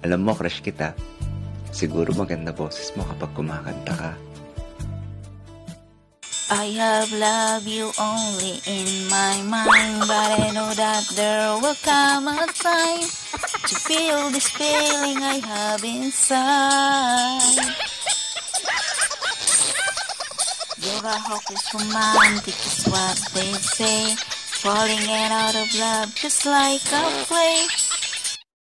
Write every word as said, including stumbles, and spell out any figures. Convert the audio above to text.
Alam mo, crush kita. Siguro maganda boses mo kapag kumakanta ka. I have loved you only in my mind, but I know that there will come a time to feel this feeling I have inside. You're a hopeless romantic is what they say, falling out of love just like a play.